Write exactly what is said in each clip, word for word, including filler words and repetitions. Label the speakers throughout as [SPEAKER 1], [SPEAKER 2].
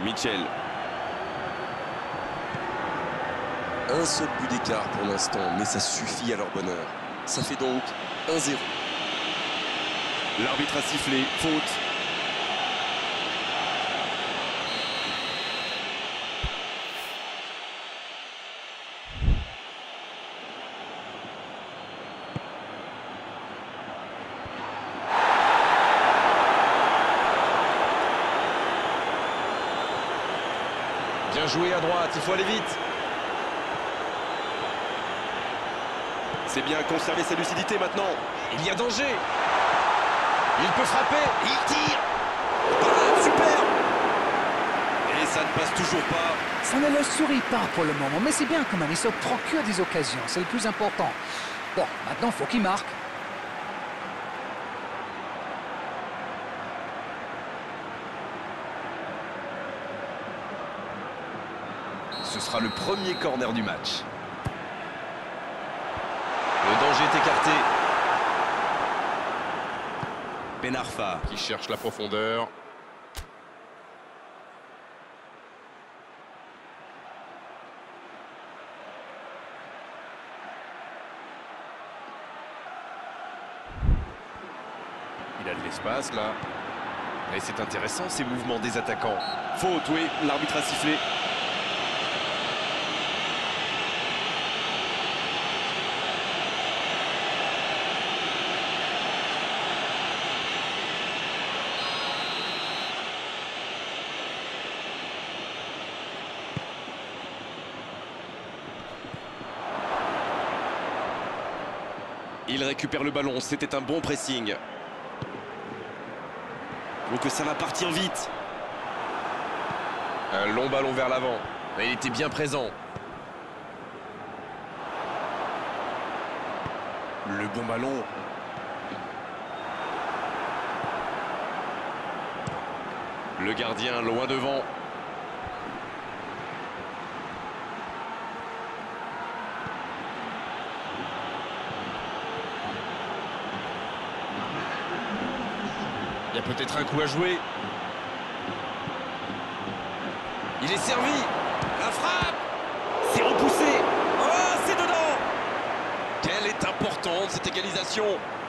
[SPEAKER 1] Mitchell.
[SPEAKER 2] Un seul but d'écart pour l'instant, mais ça suffit à leur bonheur. Ça fait donc un zéro.
[SPEAKER 1] L'arbitre a sifflé, faute.
[SPEAKER 3] Bien joué à droite, il faut aller vite.
[SPEAKER 1] C'est bien conserver sa lucidité maintenant.
[SPEAKER 3] Il y a danger. Il peut frapper, il tire.
[SPEAKER 1] Parade, super. Et ça ne passe toujours pas.
[SPEAKER 4] Ça ne leur sourit pas pour le moment, mais c'est bien quand même. Ils se procurent des occasions, c'est le plus important. Bon, maintenant, il faut qu'ils marquent.
[SPEAKER 3] Ce sera le premier corner du match. Le danger est écarté. Ben Arfa qui cherche la profondeur. Il a de l'espace là. Et c'est intéressant ces mouvements des attaquants.
[SPEAKER 1] Faute, oui, l'arbitre a sifflé. Il récupère le ballon, c'était un bon pressing. Donc ça va partir vite.
[SPEAKER 3] Un long ballon vers l'avant. Il était bien présent.
[SPEAKER 1] Le bon ballon. Le gardien loin devant.
[SPEAKER 3] Il y a peut-être un coup à jouer. Il est servi.
[SPEAKER 1] La frappe. C'est repoussé. Oh, c'est dedans. Quelle est importante cette égalisation.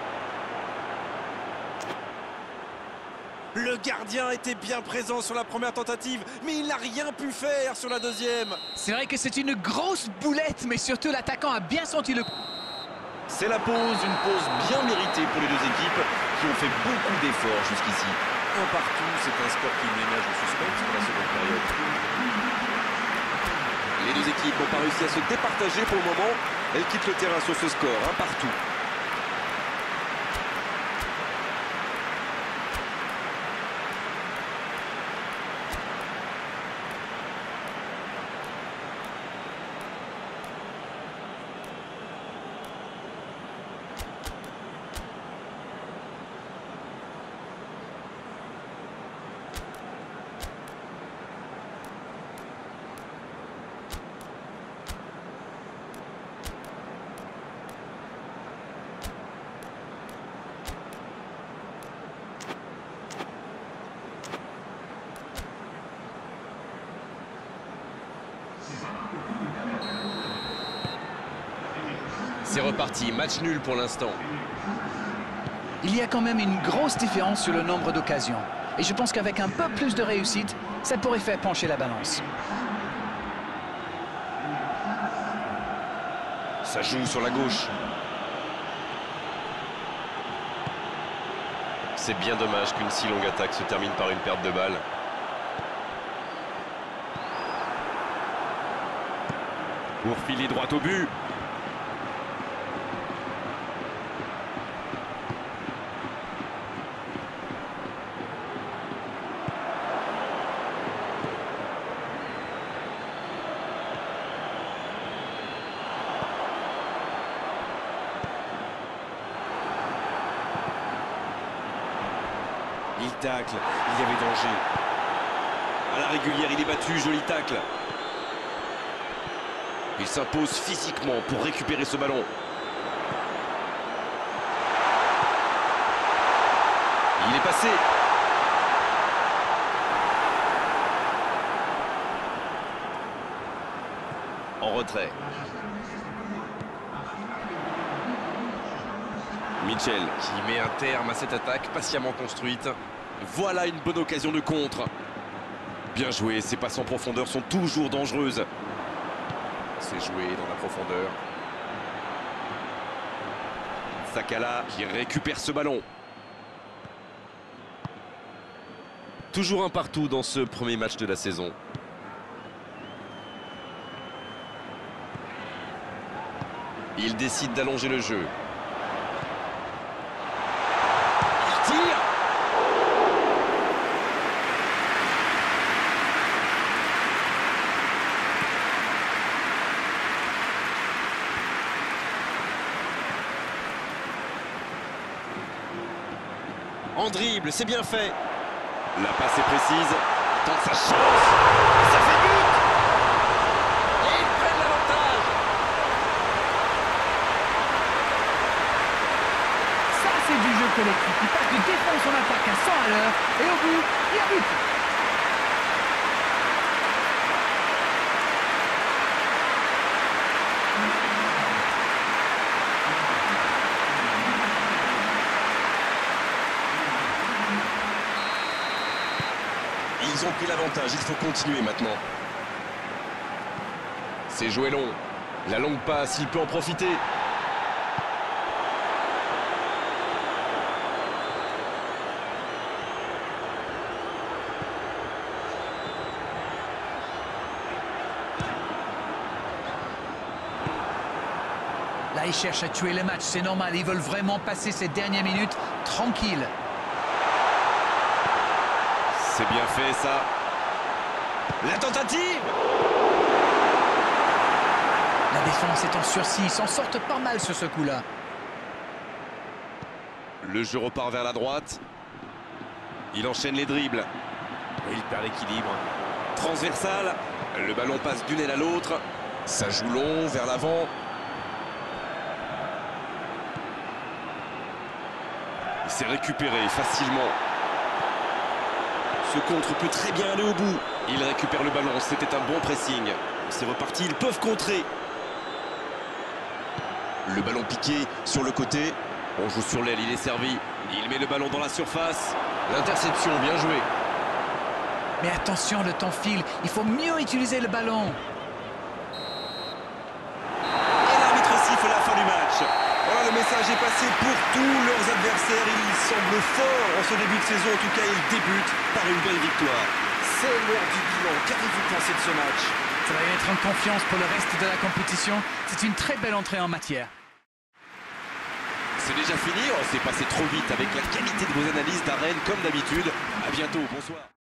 [SPEAKER 1] Le gardien était bien présent sur la première tentative, mais il n'a rien pu faire sur la deuxième.
[SPEAKER 4] C'est vrai que c'est une grosse boulette, mais surtout l'attaquant a bien senti le...
[SPEAKER 1] C'est la pause, une pause bien méritée pour les deux équipes qui ont fait beaucoup d'efforts jusqu'ici. Un partout, c'est un score qui ménage le suspense pour la seconde période. Les deux équipes n'ont pas réussi à se départager pour le moment. Elles quittent le terrain sur ce score, un partout.
[SPEAKER 3] C'est reparti, match nul pour l'instant.
[SPEAKER 4] Il y a quand même une grosse différence sur le nombre d'occasions. Et je pense qu'avec un peu plus de réussite, ça pourrait faire pencher la balance.
[SPEAKER 3] Ça joue sur la gauche. C'est bien dommage qu'une si longue attaque se termine par une perte de balle.
[SPEAKER 1] Pour filer droit au but. Il tacle, il y avait danger. À la régulière, il est battu, joli tacle. Il s'impose physiquement pour récupérer ce ballon. Il est passé.
[SPEAKER 3] En retrait.
[SPEAKER 2] Mitchell.
[SPEAKER 3] Qui met un terme à cette attaque patiemment construite.
[SPEAKER 2] Voilà une bonne occasion de contre. Bien joué, ces passes en profondeur sont toujours dangereuses.
[SPEAKER 3] C'est joué dans la profondeur.
[SPEAKER 2] Sakala qui récupère ce ballon.
[SPEAKER 3] Toujours un partout dans ce premier match de la saison.
[SPEAKER 2] Il décide d'allonger le jeu.
[SPEAKER 3] Il tire. En dribble, c'est bien fait.
[SPEAKER 2] La passe est précise.
[SPEAKER 3] Tente sa chance. Ça fait but. Et ils prennent l'avantage.
[SPEAKER 4] Ça, c'est du jeu collectif. Il passe de défense en attaque à cent à l'heure. Et au bout, il y a but.
[SPEAKER 2] Ils ont pris l'avantage, il faut continuer maintenant.
[SPEAKER 3] C'est joué long. La longue passe, il peut en profiter.
[SPEAKER 4] Là, ils cherchent à tuer le match. C'est normal. Ils veulent vraiment passer ces dernières minutes tranquilles.
[SPEAKER 3] C'est bien fait, ça. La tentative.
[SPEAKER 4] La défense est en sursis. Ils s'en sortent pas mal sur ce coup-là.
[SPEAKER 2] Le jeu repart vers la droite. Il enchaîne les dribbles.
[SPEAKER 3] Et il perd l'équilibre.
[SPEAKER 2] Transversal. Le ballon passe d'une aile à l'autre. Ça joue long, vers l'avant. Il s'est récupéré facilement. Ce contre peut très bien aller au bout. Il récupère le ballon, c'était un bon pressing. C'est reparti, ils peuvent contrer. Le ballon piqué sur le côté.
[SPEAKER 3] On joue sur l'aile, il est servi.
[SPEAKER 2] Il met le ballon dans la surface.
[SPEAKER 3] L'interception, bien joué.
[SPEAKER 4] Mais attention, le temps file. Il faut mieux utiliser le ballon.
[SPEAKER 2] Et l'arbitre siffle la fin du match. Voilà, le message est passé pour tous leurs adversaires. Ils semblent forts en ce début de saison. En tout cas, ils débutent par une belle victoire.
[SPEAKER 1] C'est l'heure du bilan. Qu'avez-vous pensé de ce match?
[SPEAKER 4] Ça va être en confiance pour le reste de la compétition. C'est une très belle entrée en matière.
[SPEAKER 2] C'est déjà fini. Oh, c'est passé trop vite avec la qualité de vos analyses d'Arène comme d'habitude. À bientôt. Bonsoir.